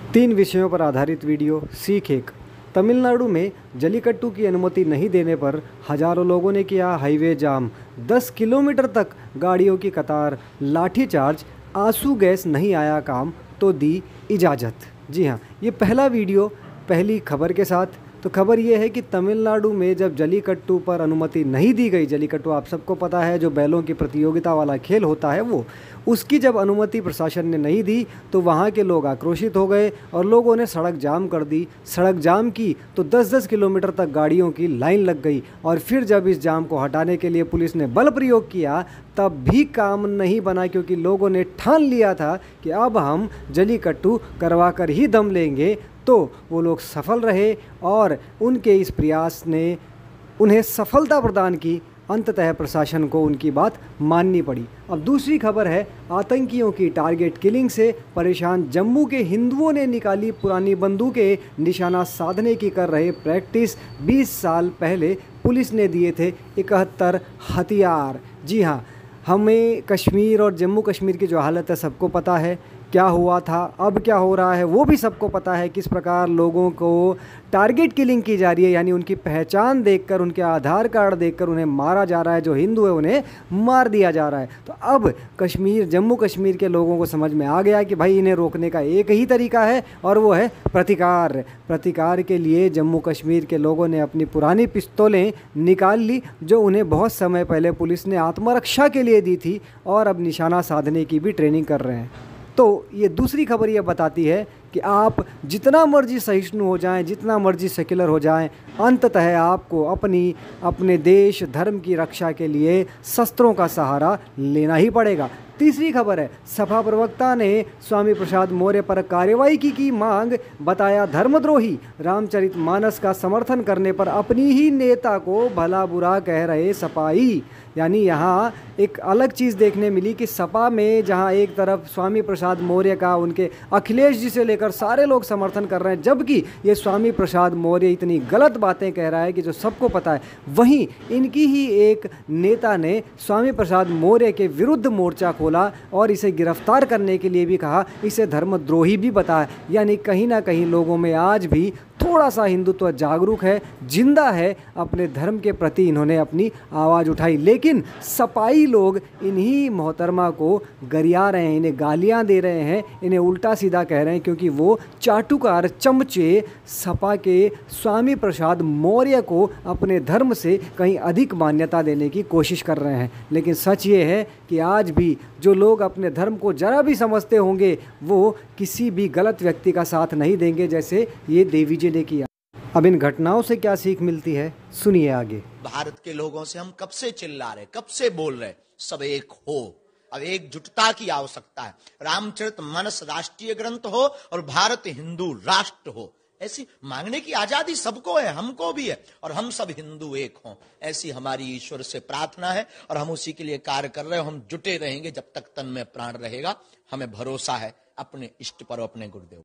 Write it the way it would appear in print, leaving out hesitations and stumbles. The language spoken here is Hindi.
3 विषयों पर आधारित वीडियो। सीख 1। तमिलनाडु में जल्लीकट्टू की अनुमति नहीं देने पर हजारों लोगों ने किया हाईवे जाम। 10 किलोमीटर तक गाड़ियों की कतार, लाठीचार्ज, आंसू गैस नहीं आया काम तो दी इजाज़त। जी हाँ, ये पहला वीडियो पहली खबर के साथ। तो खबर ये है कि तमिलनाडु में जब जल्लीकट्टू पर अनुमति नहीं दी गई, जल्लीकट्टू आप सबको पता है जो बैलों की प्रतियोगिता वाला खेल होता है वो, उसकी जब अनुमति प्रशासन ने नहीं दी तो वहाँ के लोग आक्रोशित हो गए और लोगों ने सड़क जाम कर दी। सड़क जाम की तो 10-10 किलोमीटर तक गाड़ियों की लाइन लग गई और फिर जब इस जाम को हटाने के लिए पुलिस ने बल प्रयोग किया तब भी काम नहीं बना, क्योंकि लोगों ने ठान लिया था कि अब हम जल्लीकट्टू करवा कर ही दम लेंगे। तो वो लोग सफल रहे और उनके इस प्रयास ने उन्हें सफलता प्रदान की। अंततः प्रशासन को उनकी बात माननी पड़ी। अब दूसरी खबर है, आतंकियों की टारगेट किलिंग से परेशान जम्मू के हिंदुओं ने निकाली पुरानी बंदूकें। निशाना साधने की कर रहे प्रैक्टिस। 20 साल पहले पुलिस ने दिए थे 71 हथियार। जी हाँ, हमें कश्मीर और जम्मू कश्मीर की जो हालत है सबको पता है, क्या हुआ था, अब क्या हो रहा है वो भी सबको पता है। किस प्रकार लोगों को टारगेट किलिंग की जा रही है, यानी उनकी पहचान देखकर, उनके आधार कार्ड देखकर उन्हें मारा जा रहा है। जो हिंदू है उन्हें मार दिया जा रहा है। तो अब जम्मू कश्मीर के लोगों को समझ में आ गया कि भाई इन्हें रोकने का एक ही तरीका है और वो है प्रतिकार। प्रतिकार के लिए जम्मू कश्मीर के लोगों ने अपनी पुरानी पिस्तौलें निकाल ली जो उन्हें बहुत समय पहले पुलिस ने आत्मरक्षा के लिए दी थी, और अब निशाना साधने की भी ट्रेनिंग कर रहे हैं। तो ये दूसरी खबर ये बताती है कि आप जितना मर्जी सहिष्णु हो जाएं, जितना मर्जी सेक्युलर हो जाएं, अंततः आपको अपने देश धर्म की रक्षा के लिए शस्त्रों का सहारा लेना ही पड़ेगा। तीसरी खबर है, सपा प्रवक्ता ने स्वामी प्रसाद मौर्य पर कार्रवाई की मांग, बताया धर्मद्रोही। रामचरितमानस का समर्थन करने पर अपनी ही नेता को भला बुरा कह रहे सपाई। यानी यहाँ एक अलग चीज़ देखने मिली कि सपा में जहाँ एक तरफ स्वामी प्रसाद मौर्य का, उनके अखिलेश जी से लेकर सारे लोग समर्थन कर रहे हैं, जबकि ये स्वामी प्रसाद मौर्य इतनी गलत बातें कह रहा है कि जो सबको पता है, वहीं इनकी ही एक नेता ने स्वामी प्रसाद मौर्य के विरुद्ध मोर्चा खोला और इसे गिरफ्तार करने के लिए भी कहा, इसे धर्मद्रोही भी बताया। यानी कहीं ना कहीं लोगों में आज भी थोड़ा सा हिंदुत्व जागरूक है, जिंदा है, अपने धर्म के प्रति इन्होंने अपनी आवाज़ उठाई। लेकिन सपाई लोग इन्हीं मोहतरमा को गरिया रहे हैं, इन्हें गालियां दे रहे हैं, इन्हें उल्टा सीधा कह रहे हैं, क्योंकि वो चाटुकार चमचे सपा के स्वामी प्रसाद मौर्य को अपने धर्म से कहीं अधिक मान्यता देने की कोशिश कर रहे हैं। लेकिन सच ये है कि आज भी जो लोग अपने धर्म को जरा भी समझते होंगे वो किसी भी गलत व्यक्ति का साथ नहीं देंगे, जैसे ये देवी जी ने किया। अब इन घटनाओं से क्या सीख मिलती है, सुनिए आगे। भारत के लोगों से हम कब से चिल्ला रहे, कब से बोल रहे, सब एक हो। अब एकजुटता की आवश्यकता है। रामचरितमानस राष्ट्रीय ग्रंथ हो और भारत हिंदू राष्ट्र हो, ऐसी मांगने की आजादी सबको है, हमको भी है, और हम सब हिंदू एक हों, ऐसी हमारी ईश्वर से प्रार्थना है और हम उसी के लिए कार्य कर रहे हैं। हम जुटे रहेंगे जब तक तन में प्राण रहेगा। हमें भरोसा है अपने इष्ट पर, अपने गुरुदेव।